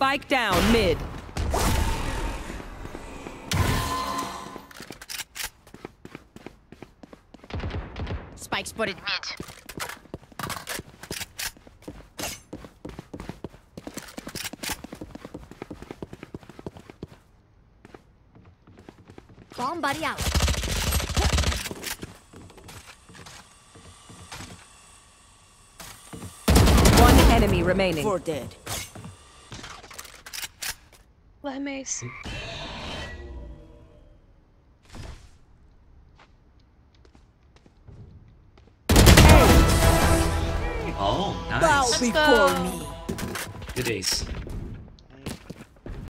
Spike down mid. Spike spotted mid. Bomb buddy out. One enemy remaining. 4 dead. Let him ace. Oh, Bow nice. before me. Good ace.